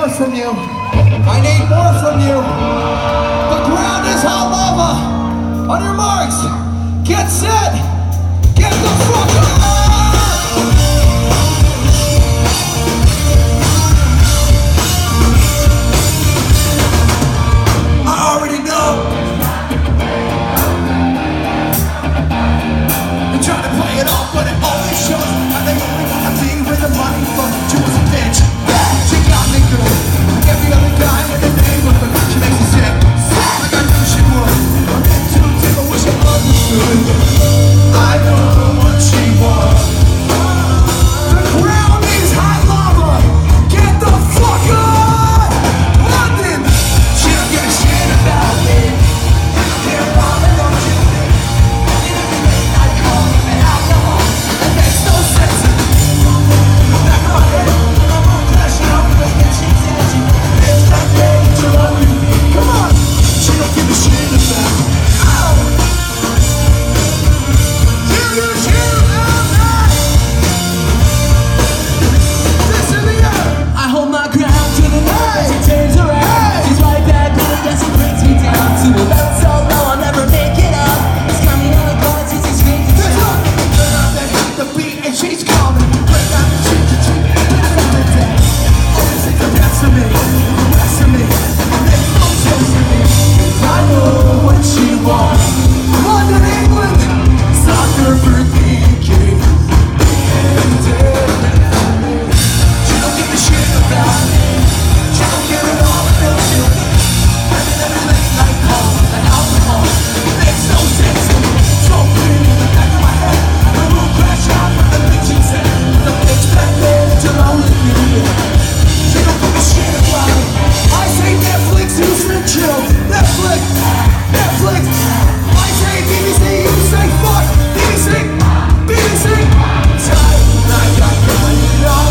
more from you. I need more from you. The ground is hot lava. On your marks, get set, get the fuck up. I already know. They try to play it off, but it always shows how they only want to be where the money flows. She was a bitch. She got me good. Like every other guy in the neighborhood. She makes me sick. Like I knew she would. I'm into it, I wish I understood. I know what she wants. The ground is hot lava. Get the fuck up! London! She don't give a shit about me. I don't care about me, don't you think? I call it alcohol. That makes no sense. Back of my head. Crashing up with the cheese and she feels that danger only. Come on! She don't give a shit about me. I hold my ground to the night. She turns around. She's right back with a guess. She brings me down to a level so low I'll never make it up. It's coming on the guard since she's screaming. Turn up the beat and she's calling. Break down the cheek to cheek. Back on the deck. Always think the best of me. The rest of me. Make no sense to me. I know what she wants. London, England. Soccer for thinking. She don't give a shit about me. She don't care at all about you. Every late night call and alcohol. It makes no sense to me. So clear in the back of my head. The room crash out with the bitch she said. The bitch back there to only me. She don't give a shit about me. I say Netflix, Houston, chill. Netflix, Netflix. I say BBC, you say fuck. BBC, BBC. Time, night, I feel like it all.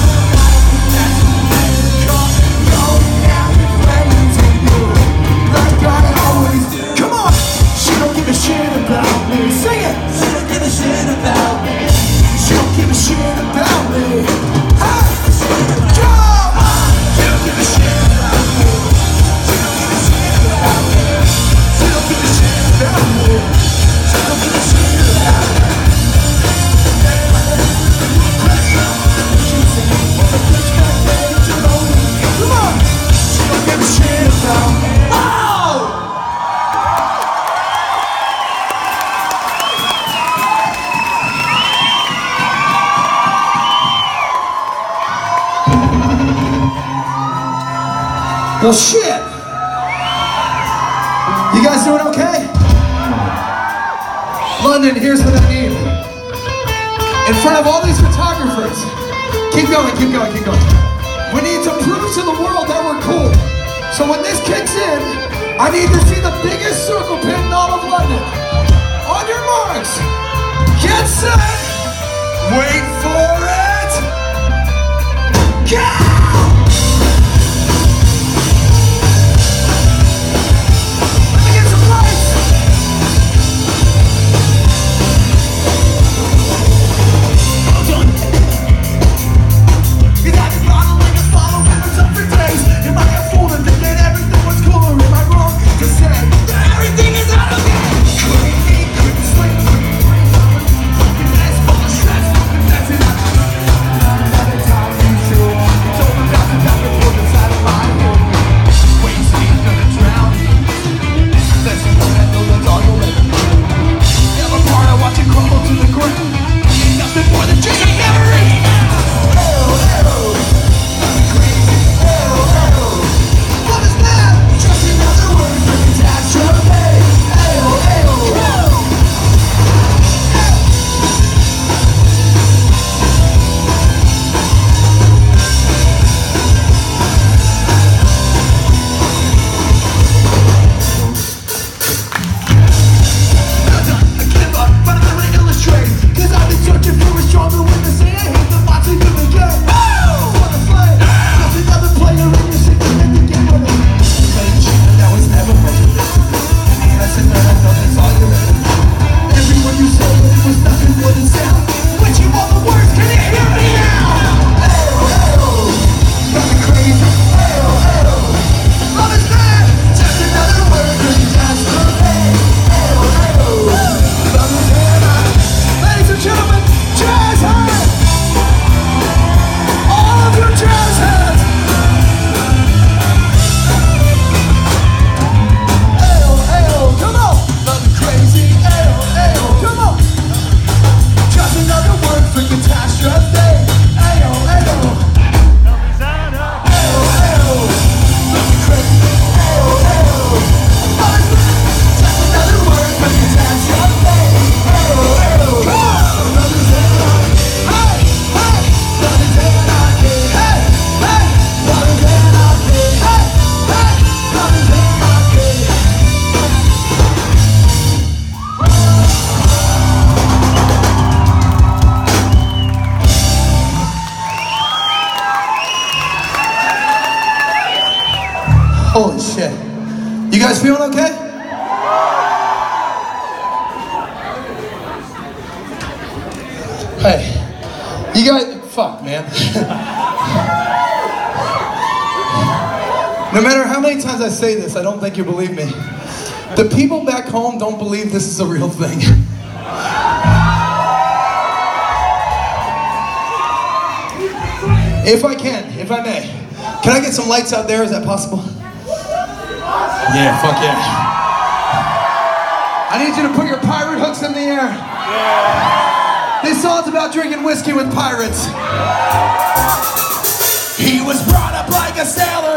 Come on! She don't give a shit about me. Sing it! She don't give a shit about me. She don't give a shit about me. Hey! Go! She don't give a shit about me. She don't give a shit about me. She don't give a shit about me. She don't give a shit about me. Come on! She don't give a shit about me. Well, shit! You guys doing okay? London, here's what I need. In front of all these photographers, keep going, keep going, keep going. We need to prove to the world that we're cool. So when this kicks in, I need to see the biggest circle pin in all of London. On your marks, get set, wait for it, go! Everything man. No matter how many times I say this, I don't think you believe me. The people back home don't believe this is a real thing. If I may, can I get some lights out there? Is that possible? Yeah, fuck yeah. I need you to put your pirate hooks in the air. Yeah. This song's about drinking whiskey with pirates. He was brought up like a sailor.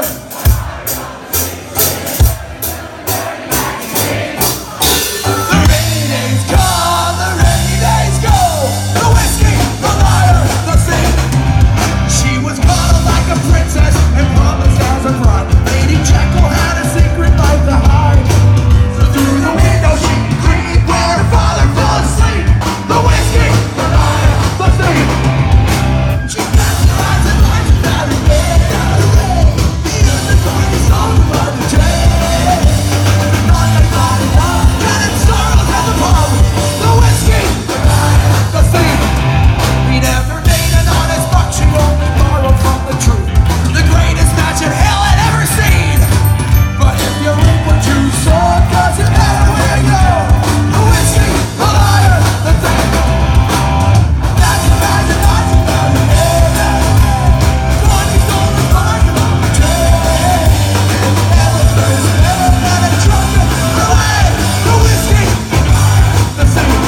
The rainy days come, the rainy days go. The whiskey, the liar, the thief. She was brought up like a princess and promised as a bride. Lady Jekyll had a secret like the hide. So through the window she creeped where her father fell asleep. The whiskey, the liar, the thief. She passed her eyes and lights without a way, without a way. The underdog is all about the day. Not like body love, getting sorrows at the pub. The whiskey, the liar, the thief. We never made an honest buck, she only borrowed from the truth. The greatest match in hell had ever seen. But if you reap what you sow, doesn't matter where you go. The whiskey, the liar, the thief. That's the magic, that's the magic. Money's only mine on the train. Never first, never let it drunk away. The whiskey, the liar, the thief.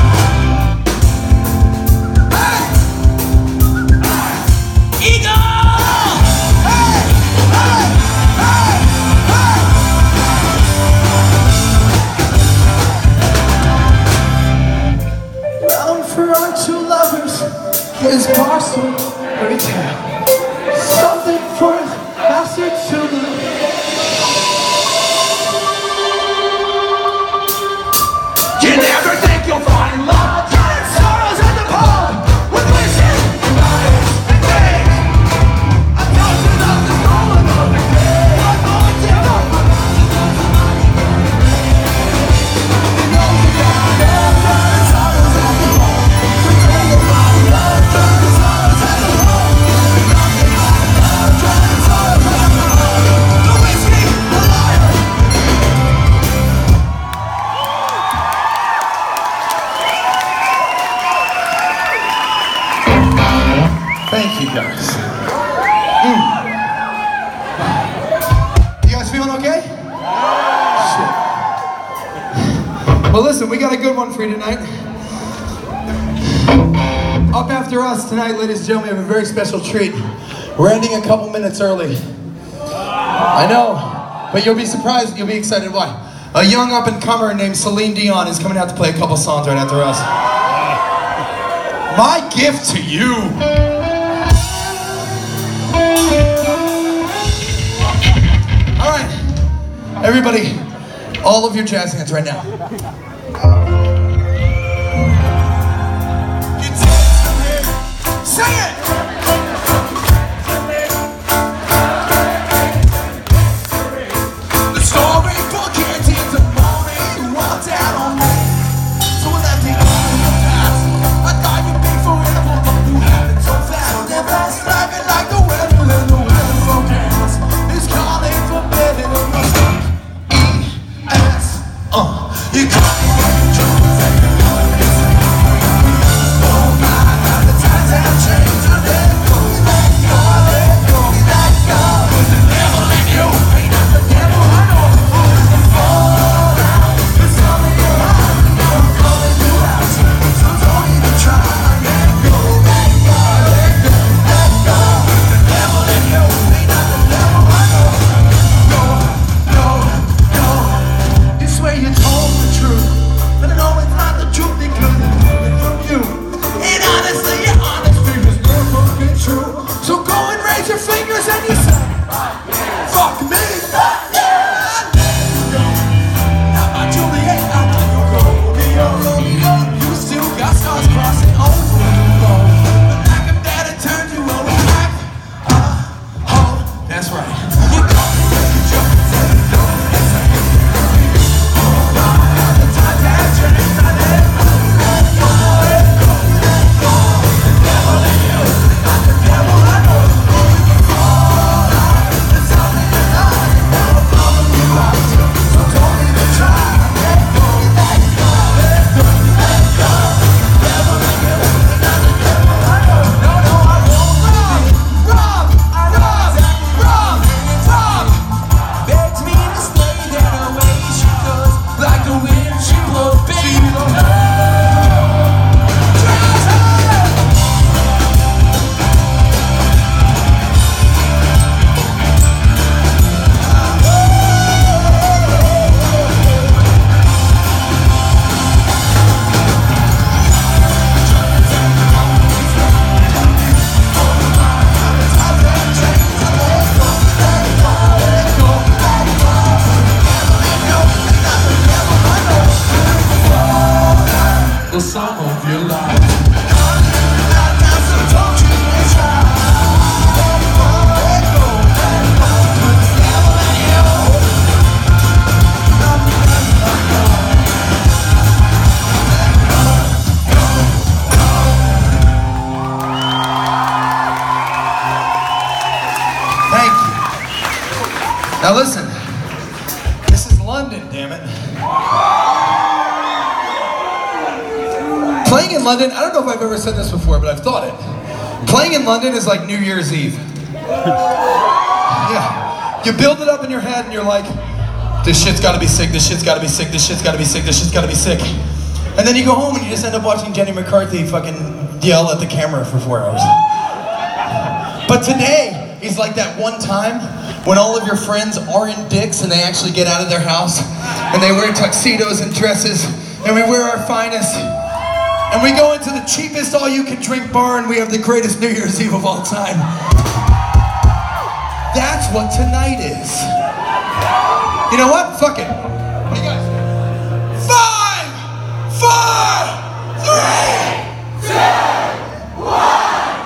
Hey! Eagle! Hey! Hey! Hey! Hey! Bound for our two lovers is parcel fairy tale. Something for a bastard to lose. You never think you'll find love. Giant sorrows at the pub with whiskey, liars, and things. A thousand of the stolen of the day. One more devil. You know you got love, giant sorrows at the pub. We tell you about love, giant sorrows at the pub. Nothing like love, giant sorrows at the pub. The whiskey, the liar. Thank you guys. You guys feeling okay? Shit. Well listen, we got a good one for you tonight. Up after us tonight, ladies and gentlemen, we have a very special treat. We're ending a couple minutes early. I know, but you'll be surprised, you'll be excited. Why? A young up-and-comer named Celine Dion is coming out to play a couple songs right after us. My gift to you. All right, everybody, all of your jazz hands right now. Sing it! The story for canteens of morning, you walked out on me. So was that the only past? I thought you'd be forever, but you happened so fast. Never sliding like the weather and the weather forecast. It's calling for better than your stuff. E-S, you call me when you jump and take it on. Oh my, how the times have changed. I let go, let go, let go, let go. There's the devil in you, ain't not the devil I know. Who's the fall out? There's something in your heart, I'm calling you out. So don't even try. Let go, let go, let go, let go. There's the devil in you, ain't not the devil I know. No, no, no. You swear you told the truth, but I know it's not the truth because it's coming from you. And honestly, your honesty was never been true. So go and raise your fingers and you say, fuck me. Fuck yeah. Not my Juliet, not my Romeo. You still got stars crossing over the road. But like a dad, it turned you over back. Oh, that's right. You call me when you jump and say no. That's like it. Oh, my, how the times have changed. I let go. time of your life. So don't you try. Thank you. Now listen, this is London, damn it. Playing in London, I don't know if I've ever said this before, but I've thought it. Playing in London is like New Year's Eve. Yeah. You build it up in your head and you're like, this shit's gotta be sick, this shit's gotta be sick, this shit's gotta be sick, this shit's gotta be sick. And then you go home and you just end up watching Jenny McCarthy fucking yell at the camera for 4 hours. But today is like that one time when all of your friends aren't dicks and they actually get out of their house and they wear tuxedos and dresses and we wear our finest and we go into the cheapest all-you-can-drink bar and we have the greatest New Year's Eve of all time. That's what tonight is. You know what? Fuck it. What do you guys think? 5, 4, 3, 2, 1.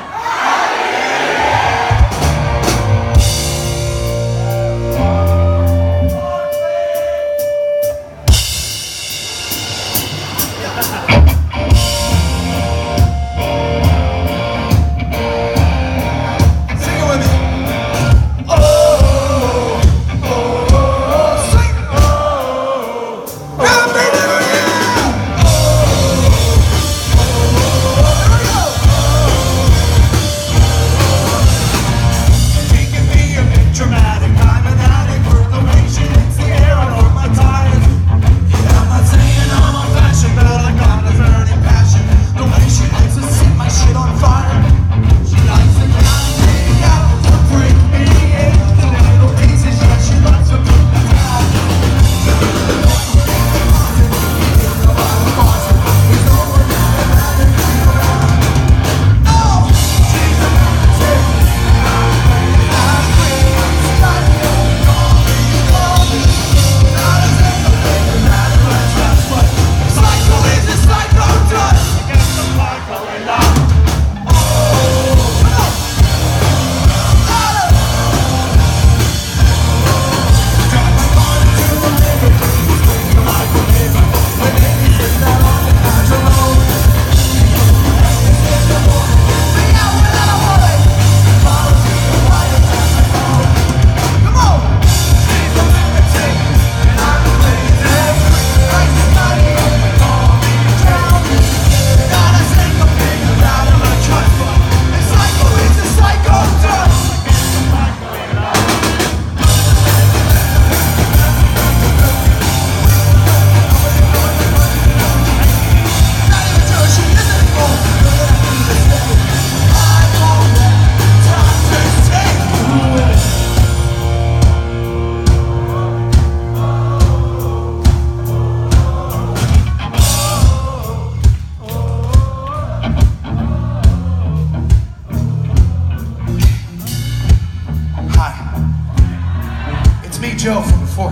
Joe from before.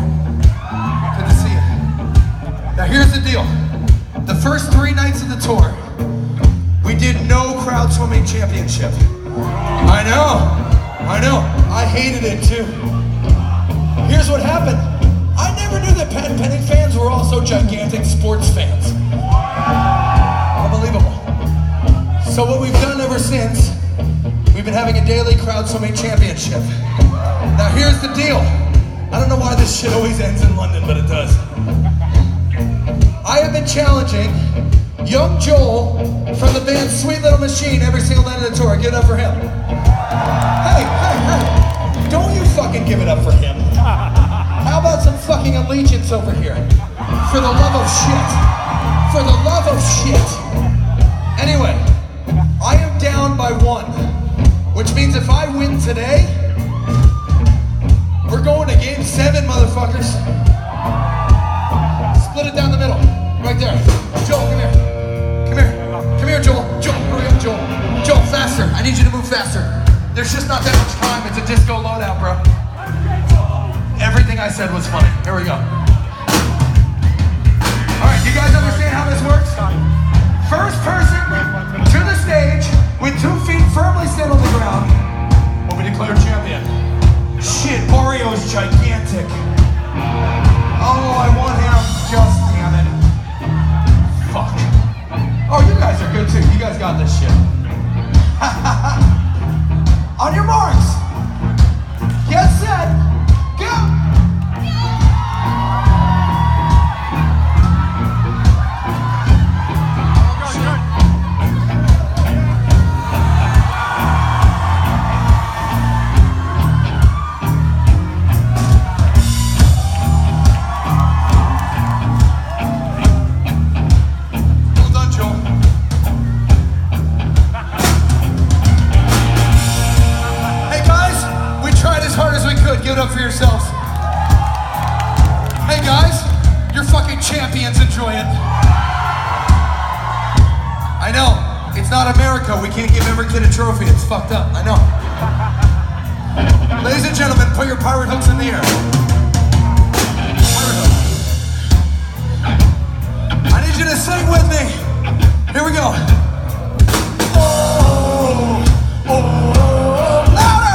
Good to see you. Now here's the deal. The first 3 nights of the tour, we did no crowd swimming championship. I know. I hated it too. Here's what happened. I never knew that Pat Penning fans were also gigantic sports fans. Unbelievable. So what we've done ever since, we've been having a daily crowd swimming championship. Now here's the deal. I don't know why this shit always ends in London, but it does. I have been challenging young Joel from the band Sweet Little Machine every single night of the tour. Give it up for him. Hey. Don't you fucking give it up for him. How about some fucking allegiance over here? For the love of shit. For the love of shit. Anyway, I am down by 1, which means if I win today, we're going to game 7, motherfuckers. Split it down the middle. Right there. Joel, come here. Come here, Joel. Joel, hurry up, Joel. Joel, faster. I need you to move faster. There's just not that much time. It's a disco loadout, bro. Everything I said was funny. Here we go. All right, you guys understand how this works? First, fans enjoy it. I know, it's not America. We can't give every kid a trophy. It's fucked up, I know. Ladies and gentlemen, put your pirate hooks in the air. Pirate hook. I need you to sing with me. Here we go. Oh, oh, oh, louder!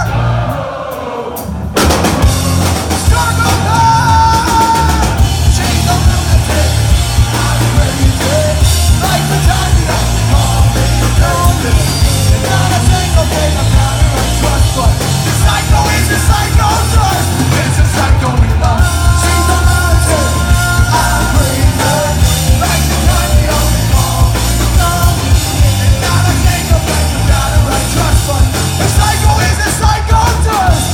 Struggle time! Change the lunatic. I'm crazy. Like the time that you call me lonely. It's not a single thing I'm not gonna trust, but the psycho is a psycho trust. It's a psycho we love. She's the lunatic. I'm crazy. Like the time you only call me lonely. It's not a single thing I'm not gonna trust, but the psycho is a psycho trust.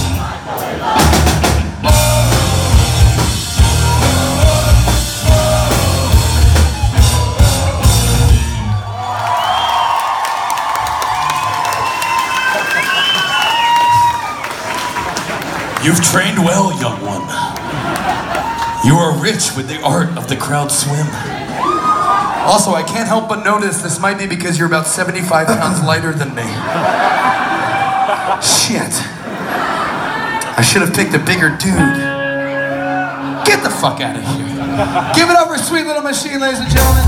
You've trained well, young one. You are rich with the art of the crowd swim. Also, I can't help but notice this might be because you're about 75 pounds lighter than me. Shit. I should have picked a bigger dude. Get the fuck out of here. Give it up for Sweet Little Machine, ladies and gentlemen.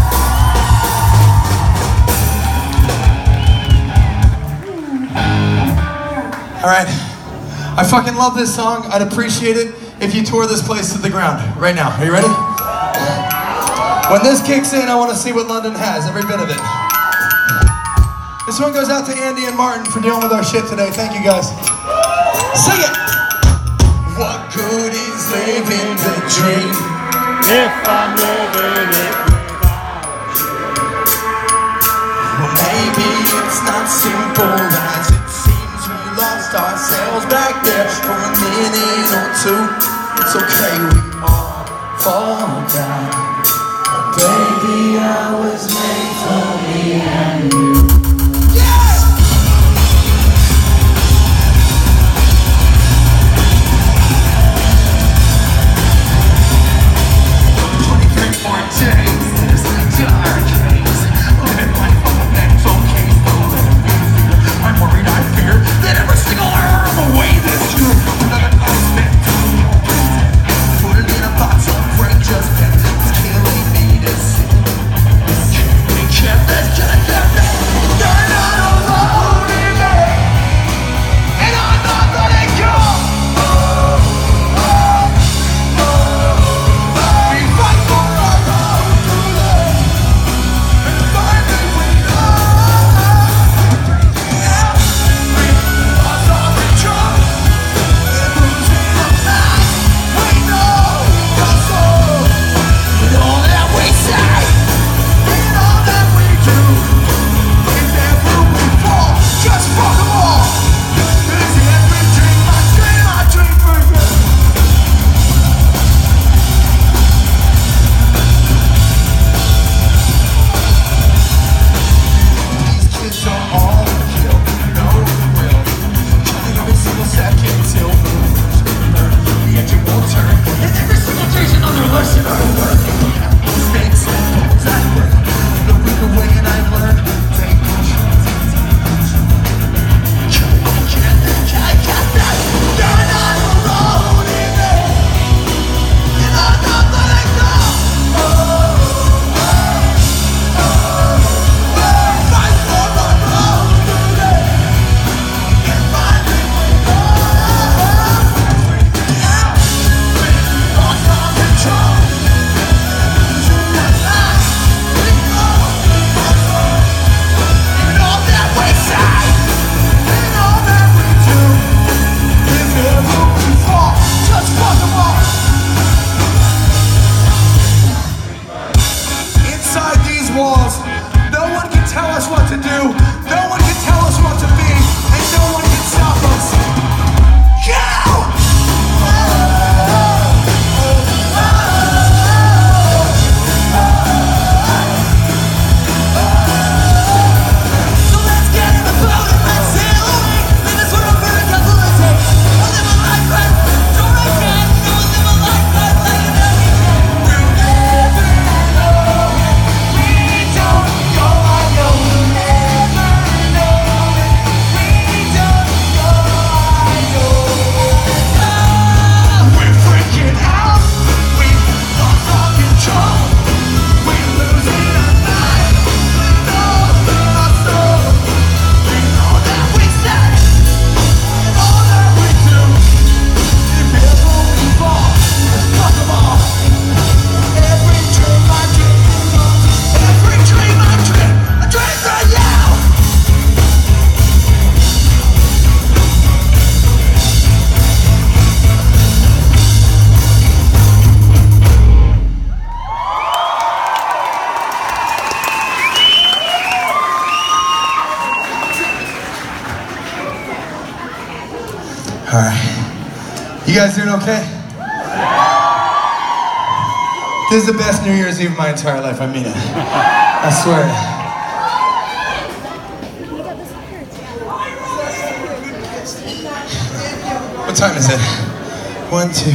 All right. I fucking love this song. I'd appreciate it if you tore this place to the ground right now. Are you ready? When this kicks in, I want to see what London has, every bit of it. This one goes out to Andy and Martin for dealing with our shit today. Thank you guys. Sing it! What good is living the dream if I'm living it without you? Well, maybe it's not simple as it seems. We lost ourselves back there for a minute or two. It's okay, we all fall down. Baby, I was made for me and you. Yes! 23 more days, this is a dark case. Living life on a mental case. I'm worried, I fear that every single hour of the way this year, another night spent put it in a box of break just guys doing okay? This is the best New Year's Eve of my entire life, I mean it. I swear. What time is it? 1, 2.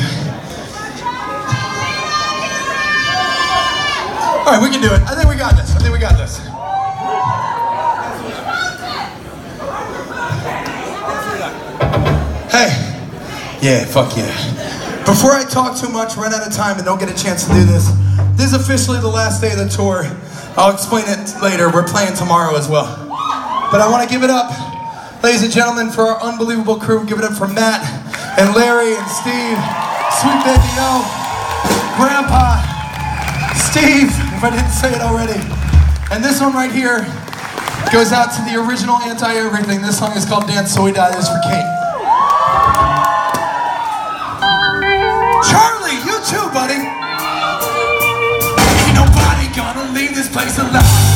All right, we can do it. I think we got this. Hey. Yeah, fuck yeah. Before I talk too much, run out of time, and don't get a chance to do this, this is officially the last day of the tour. I'll explain it later. We're playing tomorrow as well. But I want to give it up, ladies and gentlemen, for our unbelievable crew. Give it up for Matt and Larry and Steve, Sweet Baby O, Grandpa, Steve, if I didn't say it already. And this one right here goes out to the original Anti-Everything. This song is called Dance So We Die. This is for Kate. Charlie, you too, buddy. Ain't nobody gonna leave this place alive.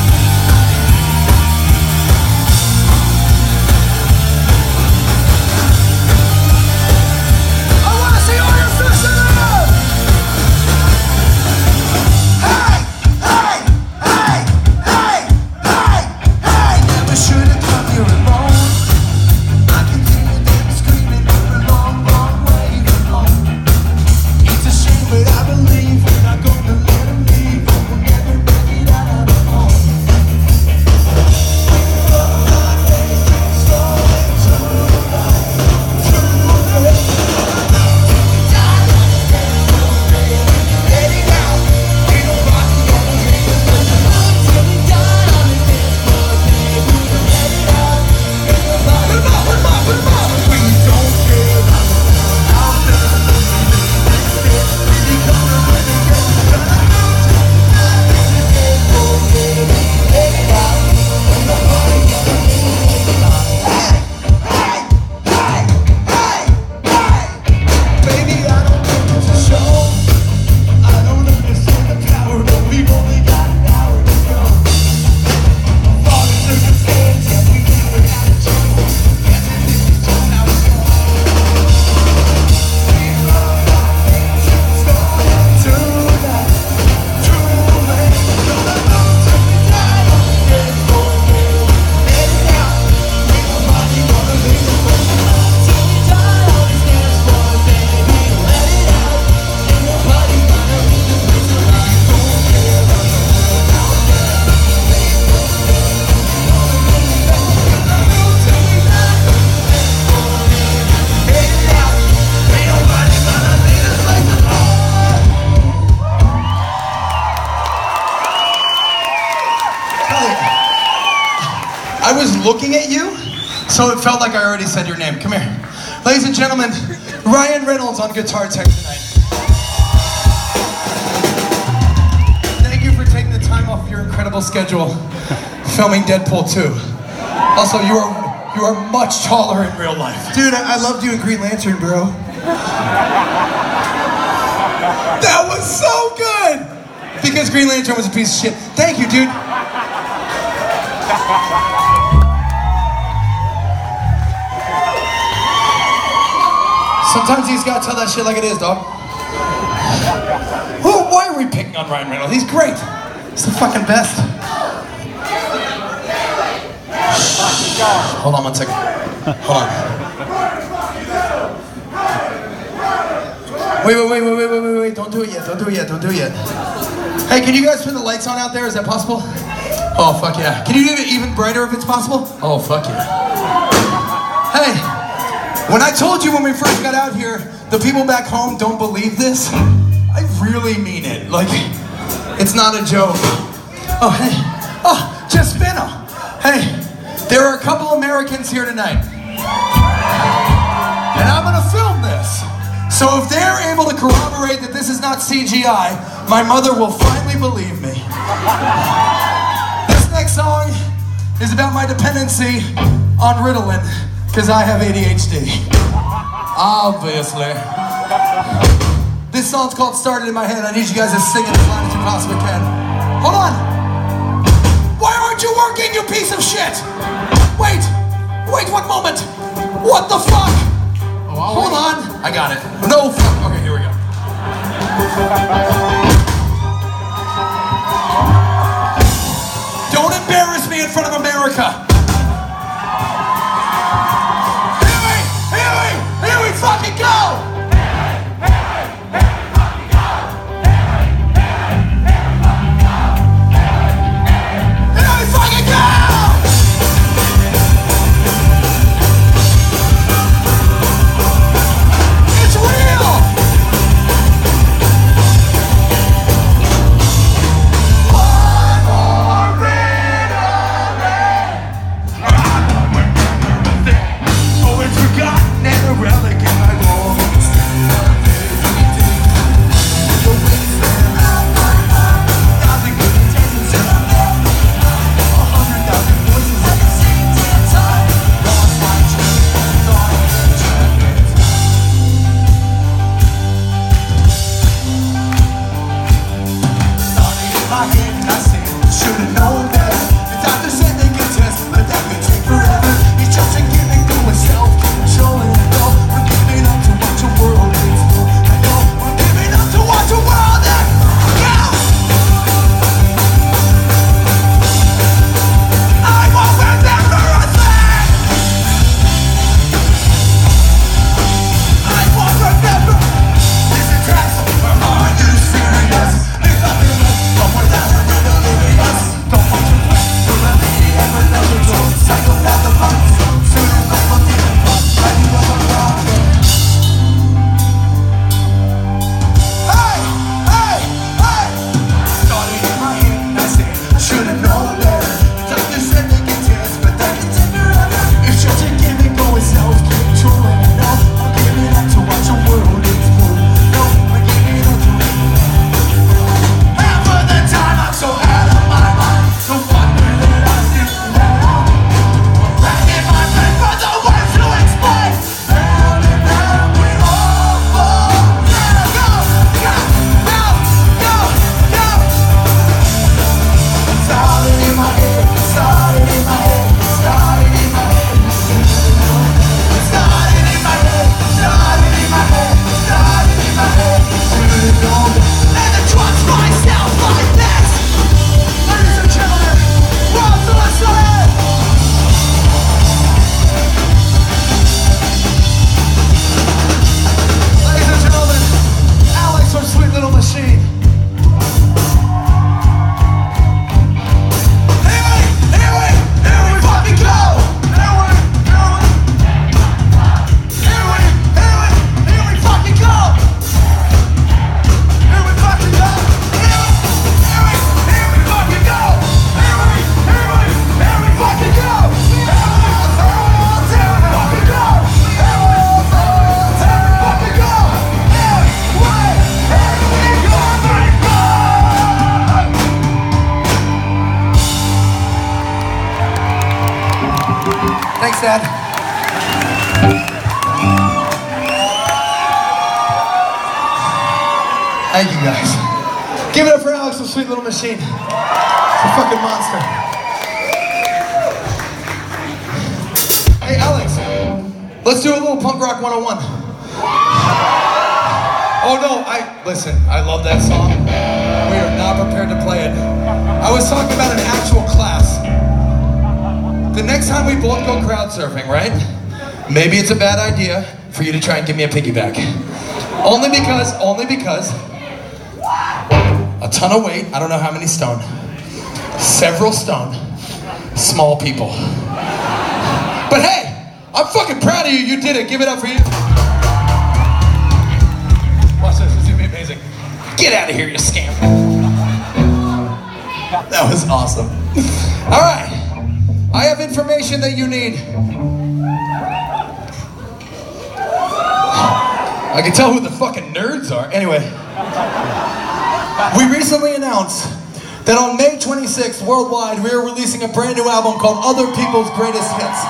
I was looking at you, so it felt like I already said your name. Come here. Ladies and gentlemen, Ryan Reynolds on guitar tech tonight. Thank you for taking the time off your incredible schedule filming Deadpool 2. Also, you are much taller in real life. Dude, I loved you in Green Lantern, bro. That was so good! Because Green Lantern was a piece of shit. Thank you, dude. Sometimes you just gotta tell that shit like it is, dog. Well, why are we picking on Ryan Reynolds? He's great. He's the fucking best. Hold on 1 second. Hold on. Wait. Don't do it yet. Don't do it yet. Hey, can you guys turn the lights on out there? Is that possible? Oh, fuck yeah. Can you do it even brighter if it's possible? Oh, fuck yeah. Hey, when I told you when we first got out here, the people back home don't believe this, I really mean it. Like, it's not a joke. Oh, hey. Oh, Jespino. Hey, there are a couple Americans here tonight. And I'm gonna film this. So if they're able to corroborate that this is not CGI, my mother will finally believe me. This next song is about my dependency on Ritalin, because I have ADHD. Obviously. This song's called Started in My Head. I need you guys to sing it as loud as you possibly can. Hold on. Why aren't you working, you piece of shit? Wait 1 moment. What the fuck? Hold on. I got it. No, fuck. Okay, here we go. Don't embarrass me in front of America. Here we fucking go! Thanks, Dad. Thank you, guys. Give it up for Alex, the sweet little machine. It's a fucking monster. Hey, Alex, let's do a little punk rock 101. Oh no, listen, I love that song. We are not prepared to play it. I was talking about an actual class. The next time we both go crowd surfing, right? Maybe it's a bad idea for you to try and give me a piggyback. Only because a ton of weight, I don't know how many stone. Several stone, small people. But hey, I'm fucking proud of you, you did it, give it up for you. Watch this, it's gonna be amazing. Get out of here, you scamp. That was awesome. All right, I have information that you need. I can tell who the fucking nerds are. Anyway, we recently announced that on May 26th, worldwide, we are releasing a brand new album called Other People's Greatest Hits.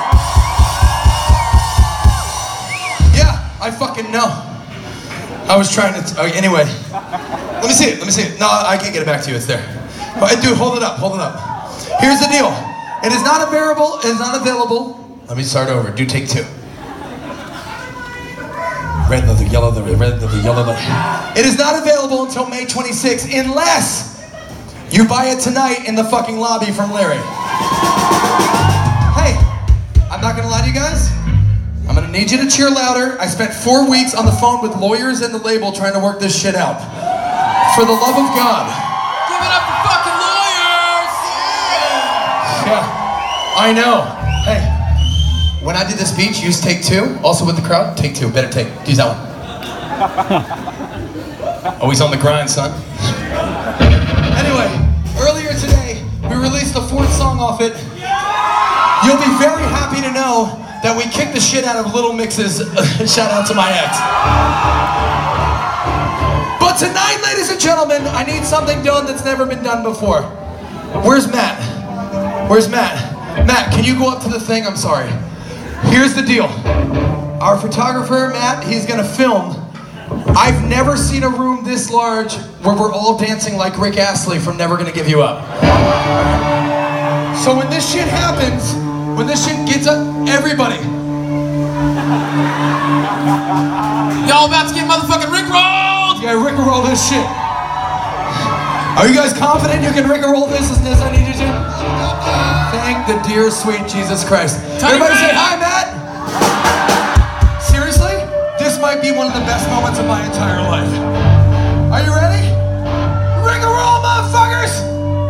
Yeah, I fucking know. I was trying to, anyway. Let me see it. No, I can't get it back to you, it's there. Dude, hold it up. Here's the deal. It is not available. Let me start over, do take two. Red leather, yellow leather, red leather, yellow leather. It is not available until May 26th unless you buy it tonight in the fucking lobby from Larry. Hey, I'm not gonna lie to you guys. I'm gonna need you to cheer louder. I spent 4 weeks on the phone with lawyers and the label trying to work this shit out. For the love of God. Give it up for fucking lawyers! Yeah, I know. Hey, when I did the speech, use take 2. Also with the crowd, take 2. Better take. Use that one. Always on the grind, son. Anyway, earlier today, we released the 4th song off it. You'll be very happy to know that we kicked the shit out of Little Mix's shout out to my ex. But tonight, ladies and gentlemen, I need something done that's never been done before. Where's Matt? Where's Matt? Matt, can you go up to the thing? I'm sorry. Here's the deal. Our photographer, Matt, he's gonna film. I've never seen a room this large where we're all dancing like Rick Astley from Never Gonna Give You Up. So when this shit happens, when this shit gets up, everybody. Y'all about to get motherfucking rickrolled! Yeah, rickroll this shit. Are you guys confident you can rickroll this as I need you to? Thank the dear sweet Jesus Christ. Everybody say hi, Matt! Seriously? This might be one of the best moments of my entire life. Are you ready? Rickroll, motherfuckers!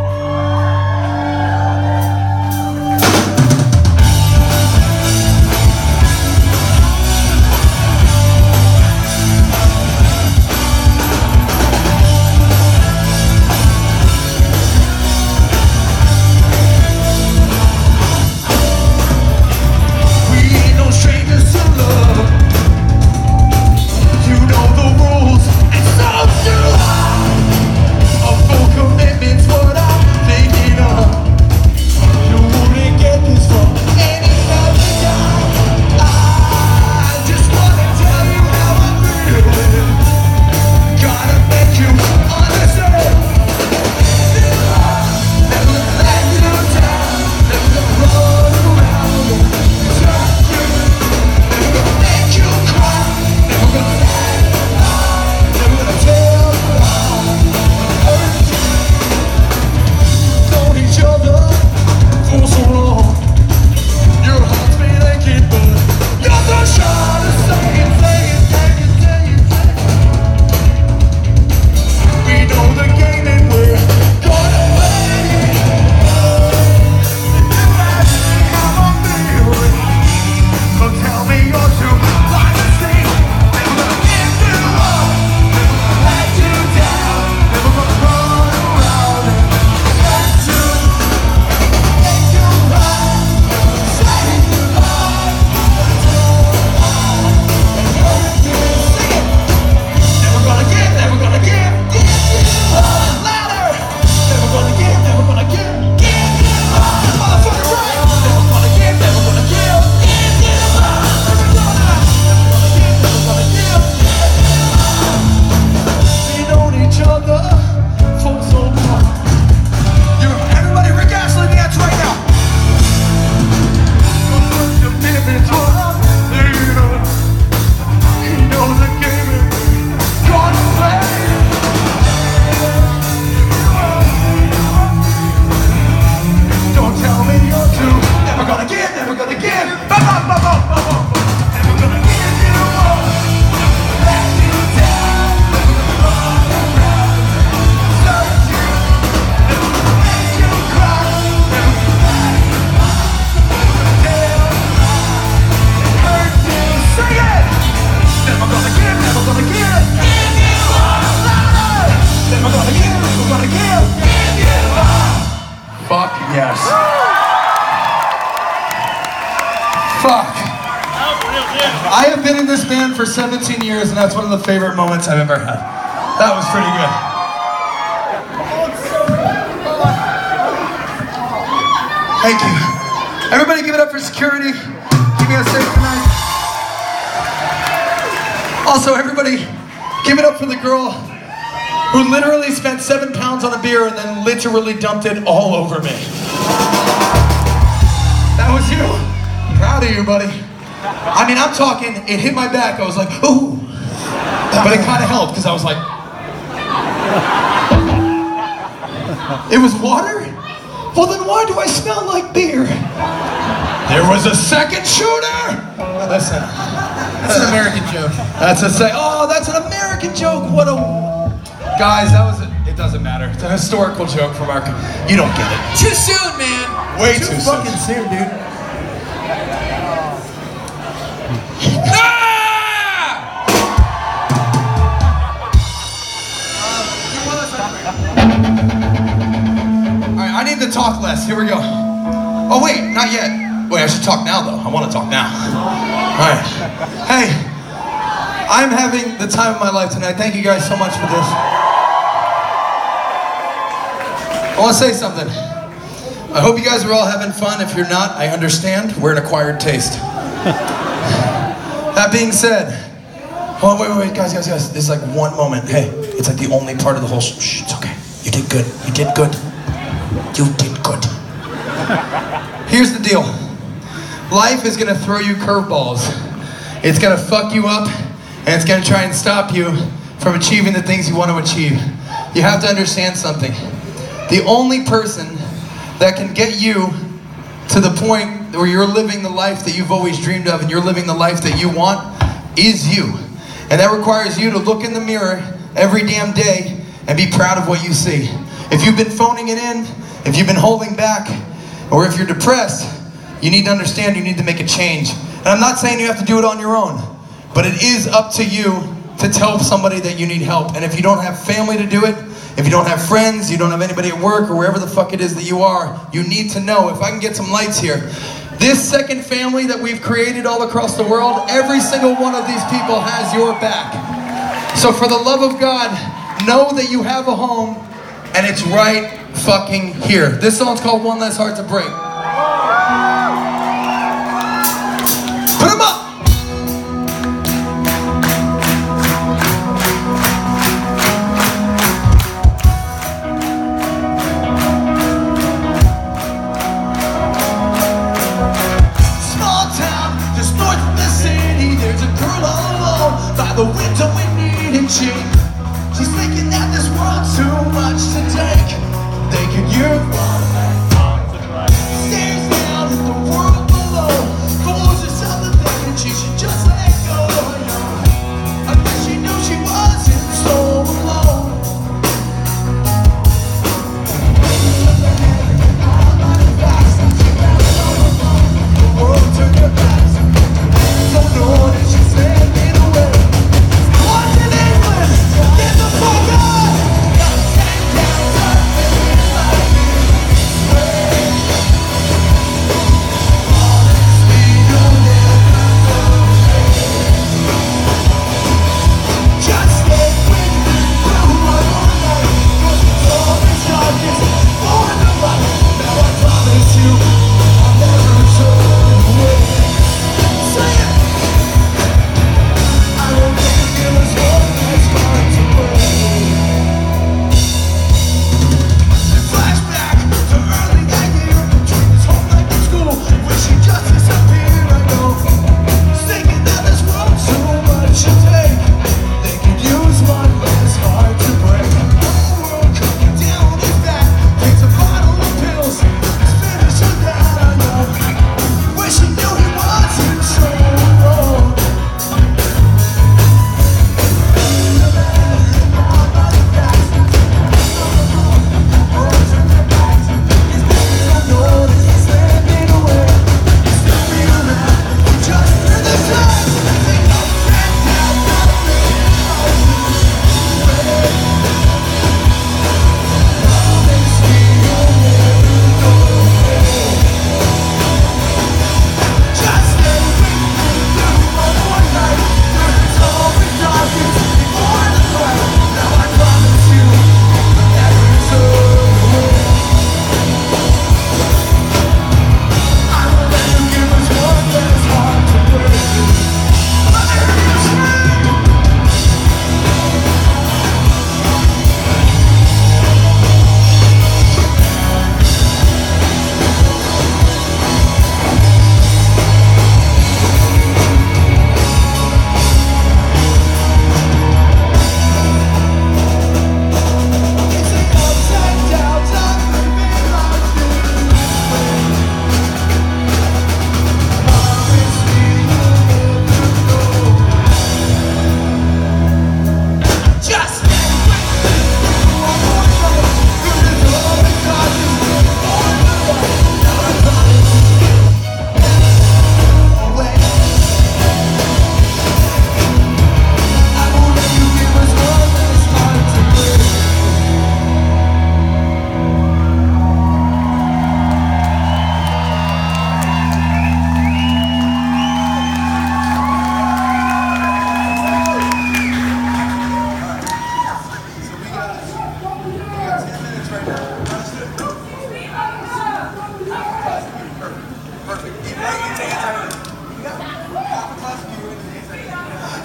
Yes. Fuck. I have been in this band for 17 years, and that's one of the favorite moments I've ever had. That was pretty good. Thank you. Everybody give it up for security. Keep me safe tonight. Also, everybody give it up for the girl who literally spent 7 pounds on a beer and then literally dumped it all over me. That was you. Proud of you, buddy. I mean, I'm talking, it hit my back. I was like, ooh. But it kind of helped because I was like, It was water? Well, then why do I smell like beer? there was a second shooter. Listen, That's an American joke. that's an American joke. What a guys, that was it doesn't matter. It's a historical joke from our. You don't get it. Too soon, man. Way Too too fucking soon. soon, dude. Alright, I need to talk less. Here we go. Oh wait, not yet. Wait, I should talk now though. I want to talk now. Alright. Hey, I'm having the time of my life tonight. Thank you guys so much for this. I want to say something. I hope you guys are all having fun. If you're not, I understand. We're an acquired taste. That being said, oh wait, guys. This is like one moment. Hey, it's like the only part of the whole. Shh, it's okay. You did good. You did good. You did good. Here's the deal. Life is gonna throw you curveballs. It's gonna fuck you up, and it's gonna try and stop you from achieving the things you want to achieve. You have to understand something. The only person that can get you to the point where you're living the life that you've always dreamed of and you're living the life that you want is you. And that requires you to look in the mirror every damn day and be proud of what you see. If you've been phoning it in, if you've been holding back, or if you're depressed, you need to understand you need to make a change. And I'm not saying you have to do it on your own, but it is up to you to tell somebody that you need help. And if you don't have family to do it, if you don't have friends, you don't have anybody at work or wherever the fuck it is that you are, you need to know. If I can get some lights here. This second family that we've created all across the world, every single one of these people has your back. So for the love of God, know that you have a home and it's right fucking here. This song's called One Less Heart to Break. Put 'em up! The window we need and cheap. She's thinking that this world's too much to take. They could use one less heart to break.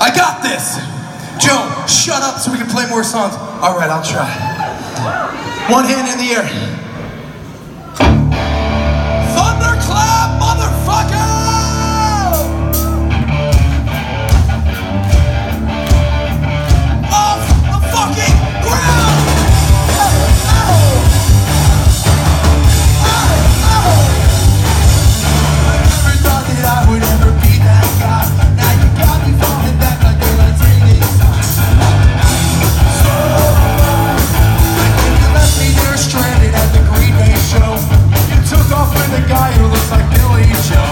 I got this. Joe, shut up so we can play more songs. All right, I'll try. One hand in the air. Thunderclap, motherfucker! Off the fucking ground! I never thought that I would ever be that guy. Now you got me falling back like daylight's ringing signs. So you left me there stranded at the Green Day show. You took off with a guy who looks like Billy Joe.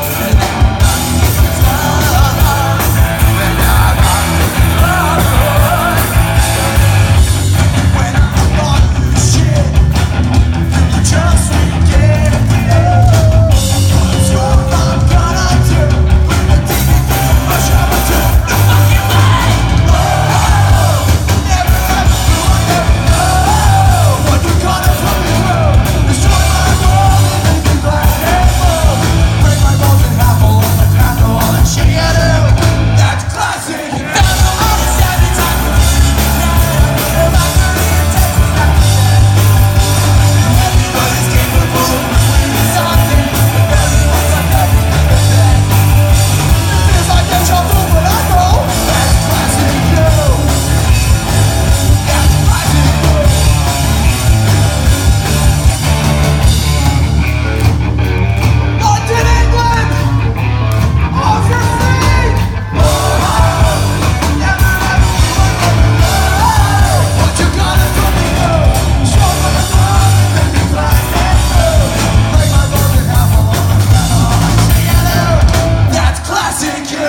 When I thought you shit, you just rejected it. So what I'm gonna do when the TV push up to the fucking way? Never ever do I ever know what you're gonna put me through. Destroy my world and make me black and blue. Break my bones in half along the path of all that shit you do. That's classic. Everybody's capable of doing something. Everyone's like everything is dead. It feels like deja vu, but I know that's classic you. That's classic you. London, England, off your feet. Never ever know what you're gonna do me through. Show my love and make me black and blue. Break my bones in half along the path of all that shit you do. That's classic you.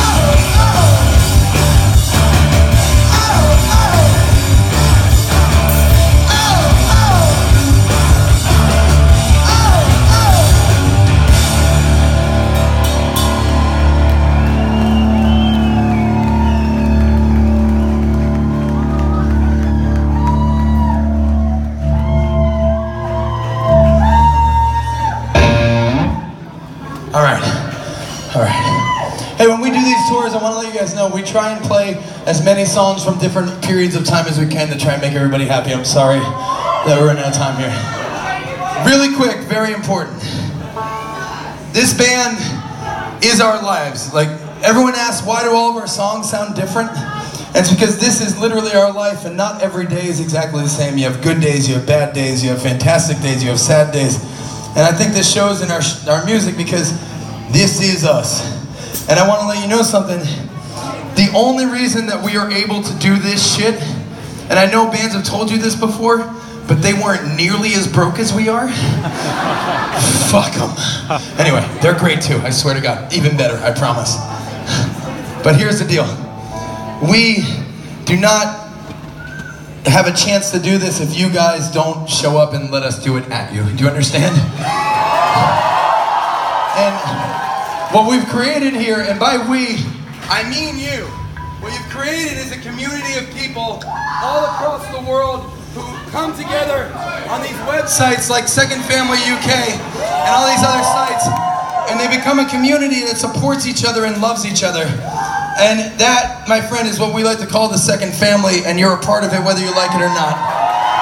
All right. Hey, when we do these tours, I want to let you guys know we try and play as many songs from different periods of time as we can to try and make everybody happy. I'm sorry that we're running out of time here. Really quick, very important. This band is our lives. Like, everyone asks, why do all of our songs sound different? And it's because this is literally our life, and not every day is exactly the same. You have good days, you have bad days, you have fantastic days, you have sad days. And I think this shows in our music because this is us. And I want to let you know something. The only reason that we are able to do this shit, and I know bands have told you this before, but they weren't nearly as broke as we are. Fuck them. Anyway, they're great too, I swear to God. Even better, I promise. But here's the deal. We do not have a chance to do this if you guys don't show up and let us do it at you. Do you understand? And what we've created here, and by we, I mean you. What you've created is a community of people all across the world who come together on these websites like Second Family UK and all these other sites, and they become a community that supports each other and loves each other. And that, my friend, is what we like to call the second family, and you're a part of it whether you like it or not.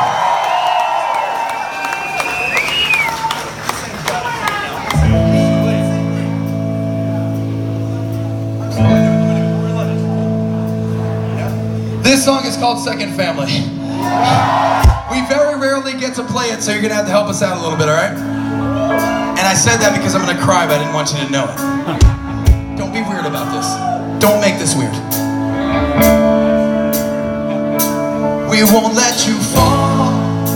This song is called Second Family. We very rarely get to play it, so you're gonna have to help us out a little bit, all right? And I said that because I'm gonna cry, but I didn't want you to know it. Don't be weird about this. Don't make this weird. We won't let you fall.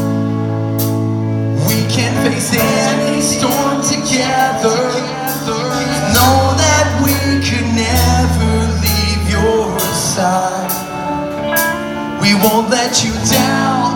We can face any storm together. Know that we could never leave your side. We won't let you down.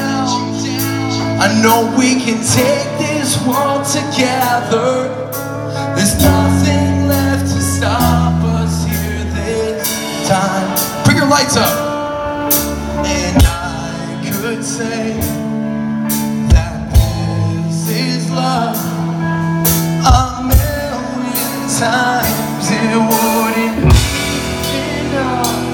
I know we can take this world together. There's nothing left to stop us here this time. Bring your lights up. And I could say that this is love a million times. It wouldn't be enough.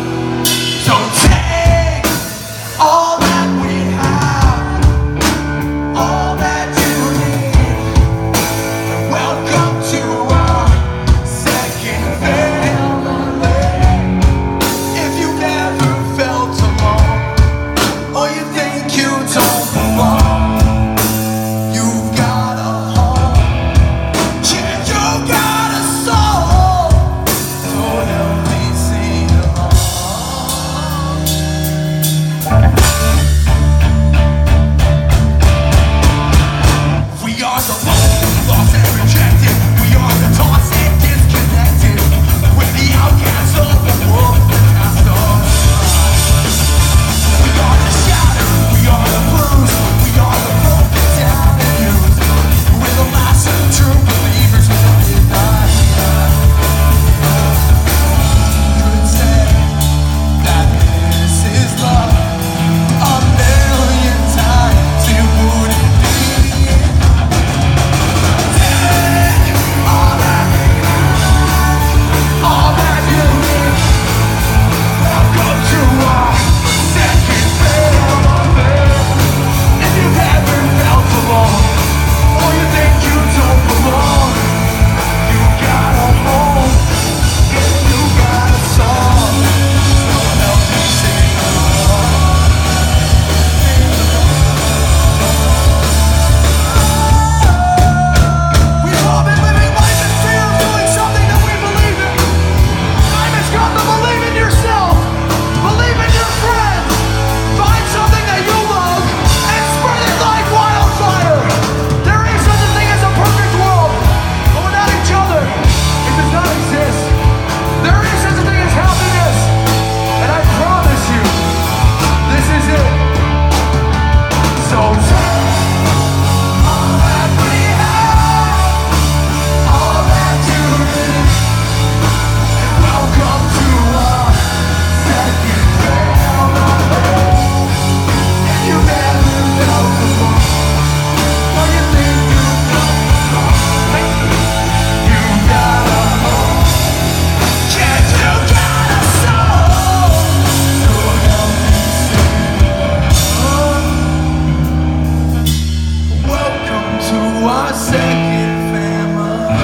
my second family.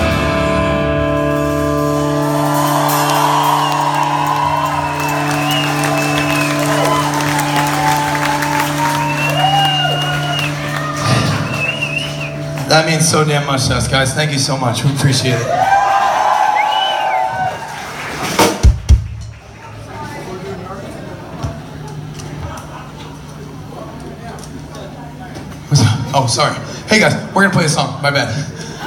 That means so damn much to us, guys. Thank you so much. We appreciate it. What's up? Oh, sorry. Hey guys, we're gonna play a song. My bad.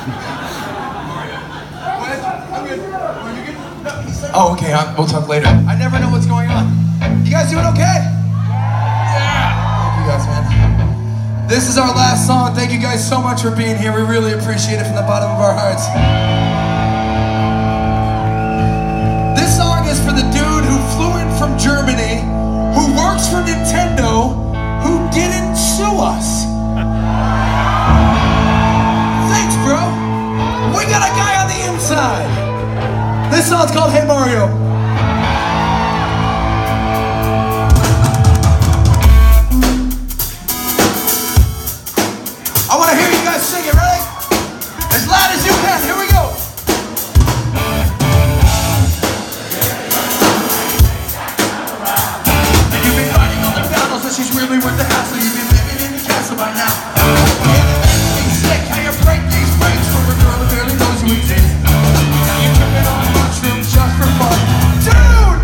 Oh, okay. We'll talk later. I never know what's going on. You guys doing okay? Yeah. Thank you guys, man. This is our last song. Thank you guys so much for being here. We really appreciate it from the bottom of our hearts. This song is for the dude who flew in from Germany, who works for Nintendo, who didn't sue us. Thanks, bro. We got a guy on the inside. This song's called Hey Mario. I want to hear you guys sing it, ready? As loud as you can, here we go. And you've been riding on the battles, and she's really worth the hassle. You've been living in the castle by now. You're sick, how you break these breaks for a girl who barely knows you exist. Now you're tripping on mushrooms just for fun. Dude!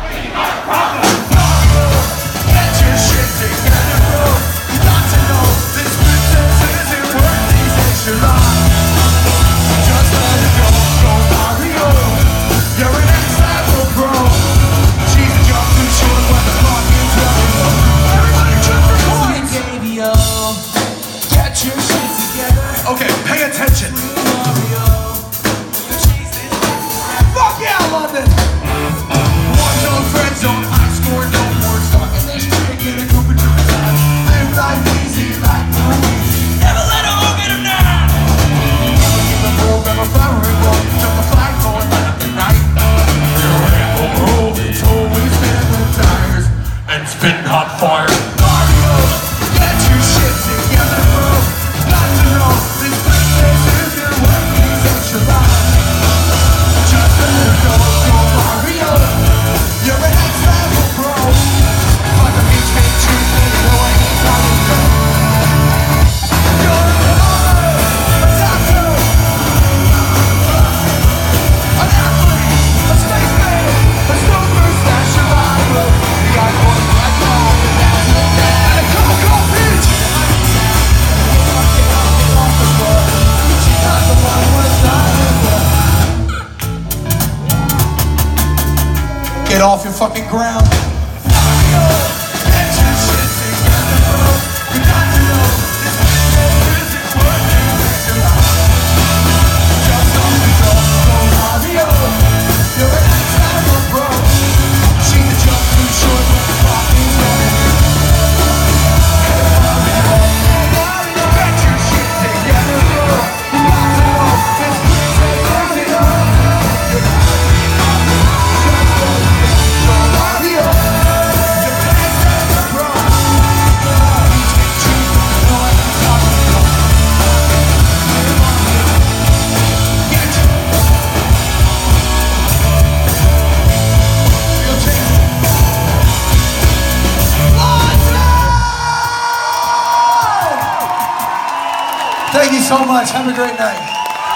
Get your shit together, bro. You got to know this princess isn't worth these extra lines. Just let it go, Mario. You're an ex-level pro. She's a jump too short when the clock is running. Everybody jump for coins. Get your shit together. Okay, pay attention. Fuck yeah, London! War zone, friend zone, high score, no more. Stuck in this chick in a group of different times. Live life easy like no easy. Never let a hoe get him down. Never keep the world, never firing ball. Took the flag going light up the night. Your apple roll, it's always been the tires. And spitting hot fire. Mario, get your shit together, bro. Got to know this princess isn't worth these extra lives. Just let it go, Mario. You're an ex-level pro. Like a beach cake tree, you know I ain't talking to. You're a plumber, a doctor, an athlete, a spaceman, a survivor. You got one right now, and a Coco Beach. She's not the one with time. Get off your fucking ground. Mario, get your shit together, bro. You got to know this princess isn't worth these extra lives. Just let it go, Mario. You're an ex-level pro. She's a jump too short when the clock is running. Mario, get your shit together, bro. You got to know this princess isn't worth these extra lives. Thank you so much. Have a great night.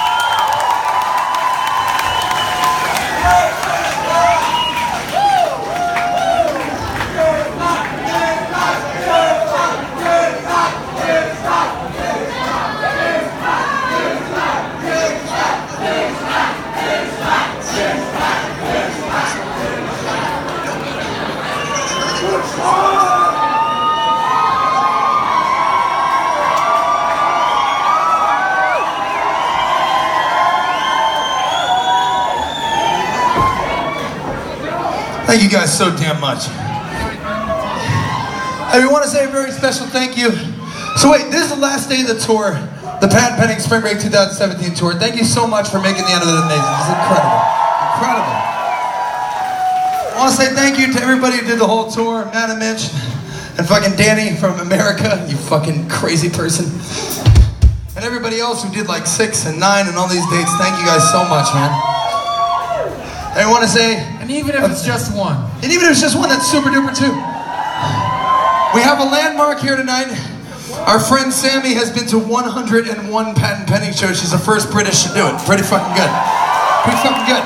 Thank you guys so damn much. And we want to say a very special thank you. So wait, this is the last day of the tour, the Pat Penning Spring Break 2017 tour. Thank you so much for making the end of it amazing. It's incredible. Incredible. I want to say thank you to everybody who did the whole tour. Matt and Mitch, and fucking Danny from America, you fucking crazy person. And everybody else who did like 6 and 9 and all these dates, thank you guys so much, man. And I want to say, And even if it's just one. and even if it's just one, that's super duper too. We have a landmark here tonight. Our friend Sammy has been to 101 Pat and Penny shows. She's the first British to do it. Pretty fucking good. Pretty fucking good.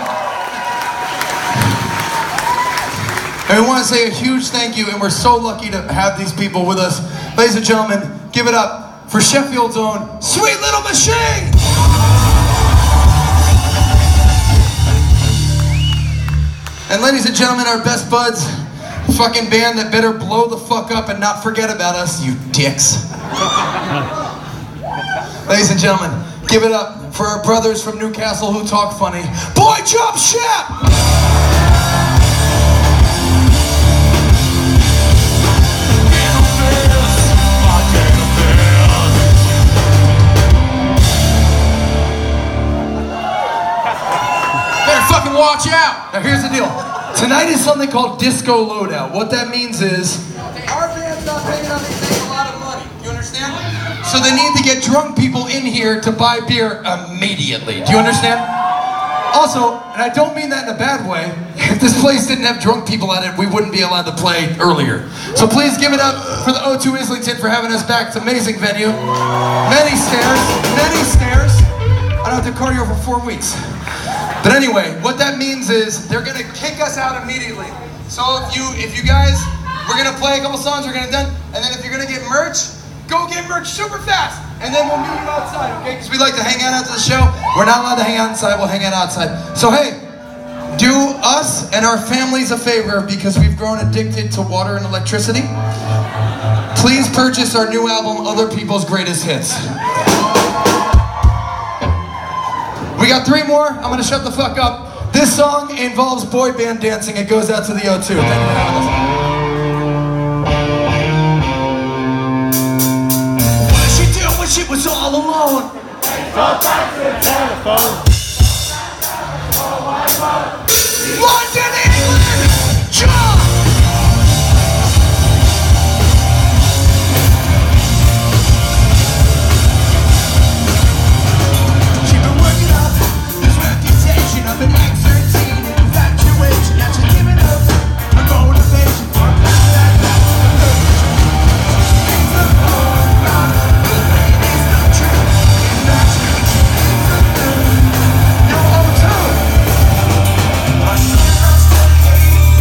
And we want to say a huge thank you, and we're so lucky to have these people with us. Ladies and gentlemen, give it up for Sheffield's own Sweet Little Machine! And ladies and gentlemen, our best buds, fucking band that better blow the fuck up and not forget about us, you dicks. Ladies and gentlemen, give it up for our brothers from Newcastle who talk funny. Boy Jump Ship! Fucking watch out! Now here's the deal. Tonight is something called Disco Loadout. What that means is our band's not paying us a lot of money. Do you understand? So they need to get drunk people in here to buy beer immediately. Do you understand? Also, and I don't mean that in a bad way, if this place didn't have drunk people at it, we wouldn't be allowed to play earlier. So please give it up for the O2 Islington for having us back. It's an amazing venue. Many stairs, many stairs. I don't have to cardio for 4 weeks. But anyway, what that means is they're gonna kick us out immediately. So if you guys, we're gonna play a couple songs, we're gonna done, and then if you're gonna get merch, go get merch super fast, and then we'll meet you outside, okay? Because we like to hang out after the show. We're not allowed to hang out inside, we'll hang out outside. So hey, do us and our families a favor because we've grown addicted to water and electricity. Please purchase our new album, Other People's Greatest Hits. We got 3 more. I'm going to shut the fuck up. This song involves boy band dancing. It goes out to the O2. Thank you for having us. What did she do when she was all alone? Go back to the telephone. London, England, John! Of an exerting infatuation, now she's giving up her motivation for a plan that lasts. She's the whole round, the pain is the truth. Infatuation is the moon. You're O2. I should have stayed.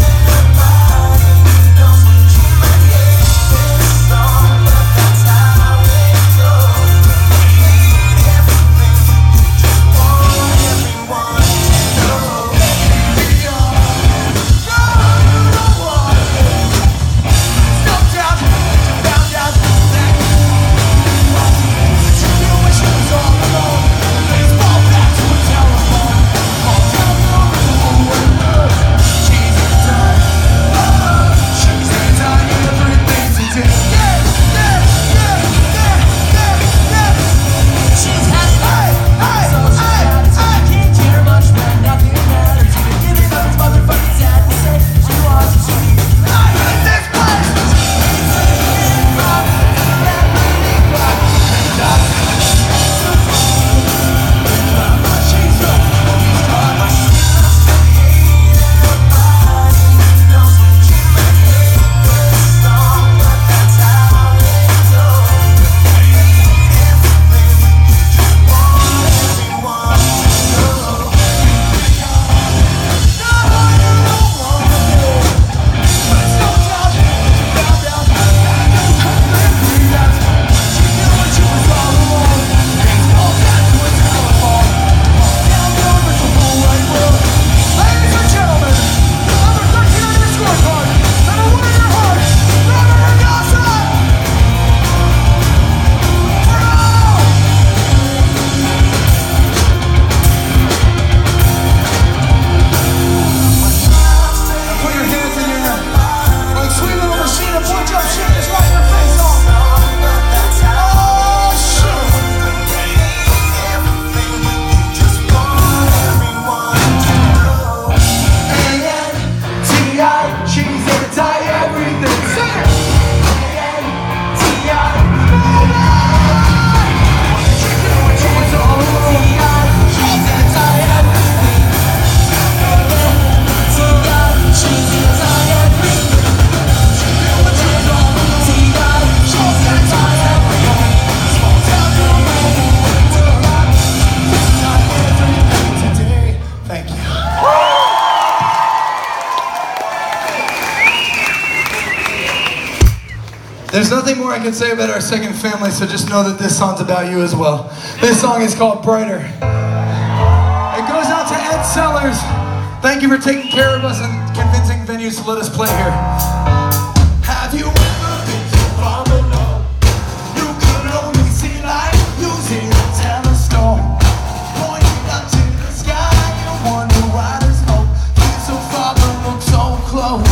There's nothing more I can say about our second family, so just know that this song's about you as well. This song is called Brighter. It goes out to Ed Sellers. Thank you for taking care of us and convincing venues to let us play here. Have you ever been so far below? You could only see light using a telescope. Pointing up to the sky, you wonder why there's hope. Feel so far but look so close.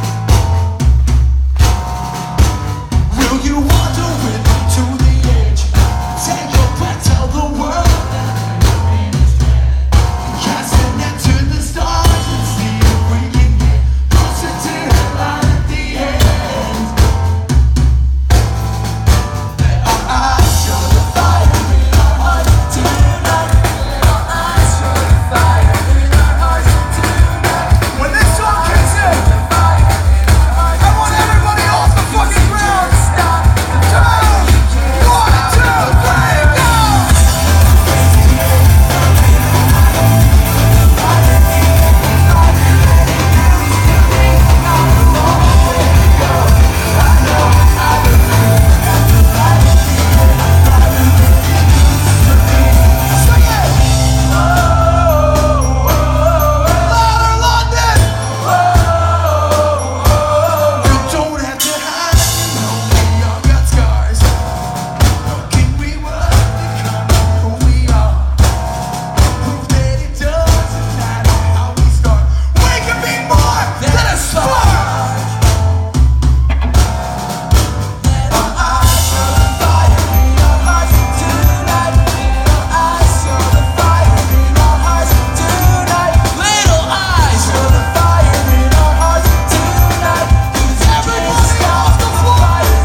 Will you wander with me to the edge? Take a breath, tell the world that nothing is dead. Cast a net to the stars and see if we can get closer to the light at the end. Let our eyes show the fire in our hearts tonight. Let our eyes show the fire in our hearts tonight. When this song kicks in, I want everybody off the fucking ground. 2, 1, 2, 3, go! Sing it! Louder, London! You don't have to hide, you know we all got scars. Can we work become who we are? Proof that it doesn't matter how we start. We can be more than a spark. Let our eyes show the fire in our hearts tonight. Let our eyes show the fire in our hearts tonight. Little eyes show the fire in our hearts tonight. Everybody off the floor.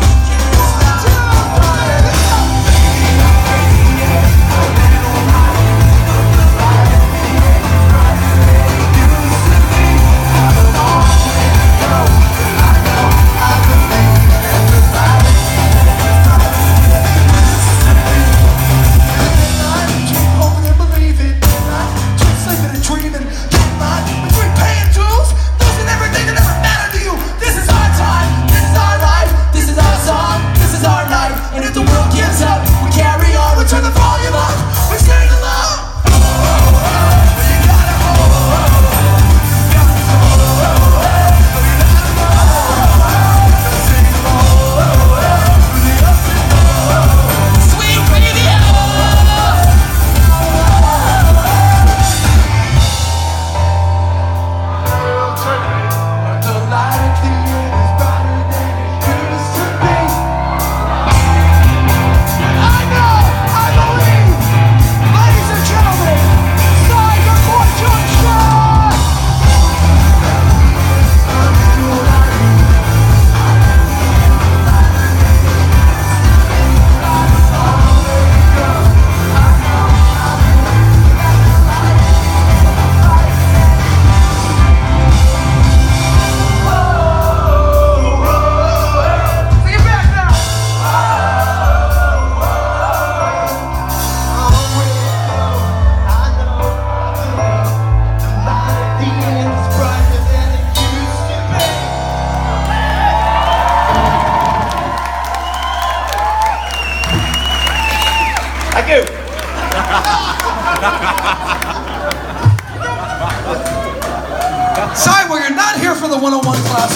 101 class.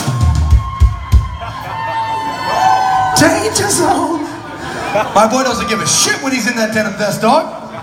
Danger zone. My boy doesn't give a shit when he's in that denim vest, dog.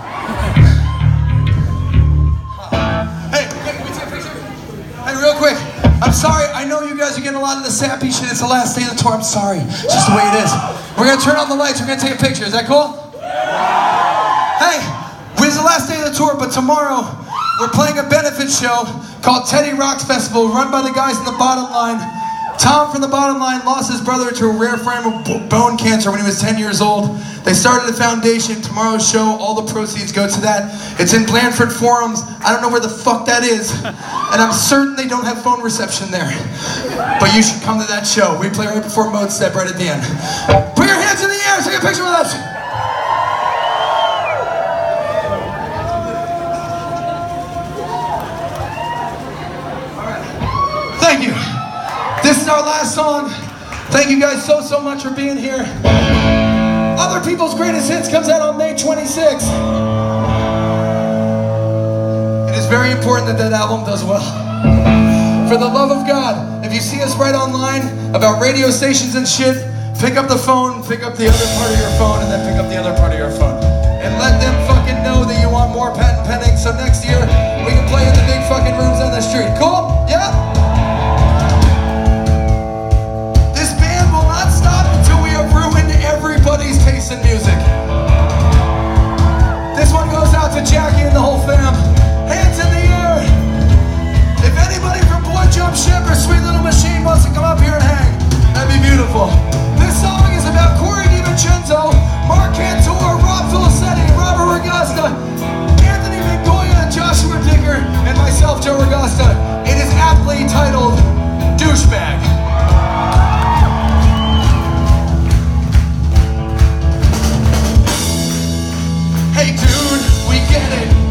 Hey, can we take a picture? Hey, real quick. I'm sorry. I know you guys are getting a lot of the sappy shit. It's the last day of the tour. I'm sorry. It's just the way it is. We're gonna turn on the lights. We're gonna take a picture. Is that cool? Hey, it's the last day of the tour, but tomorrow we're playing a benefit show called Teddy Rocks Festival, run by the guys in the Bottom Line. Tom from the Bottom Line lost his brother to a rare form of bone cancer when he was 10 years old. They started a foundation. Tomorrow's show, all the proceeds go to that. It's in Blandford Forums. I don't know where the fuck that is. And I'm certain they don't have phone reception there. But you should come to that show. We play right before Mode Step, right at the end. Put your hands in the air, take a picture with us. Thank you. This is our last song. Thank you guys so much for being here. Other People's Greatest Hits comes out on May 26th. It is very important that that album does well. For the love of God, if you see us right online about radio stations and shit, pick up the phone, pick up the other part of your phone, and then pick up the other part of your phone. And let them fucking know that you want more patent pending, so next year we can play in the big fucking rooms on the street. Cool? Yeah? This band will not stop until we have ruined everybody's taste in music. This one goes out to Jackie and the whole fam. Hands in the air. If anybody from Boy Jump Ship or Sweet Little Machine wants to come up here and hang, that'd be beautiful. This song is about Corey DiVincenzo, Mark Cantor, Rob Filicetti, Robert Ragasta, Anthony Mingoya, Joshua Dicker, and myself, Joe Ragasta. It is aptly titled Douchebag. Hey dude, we get it.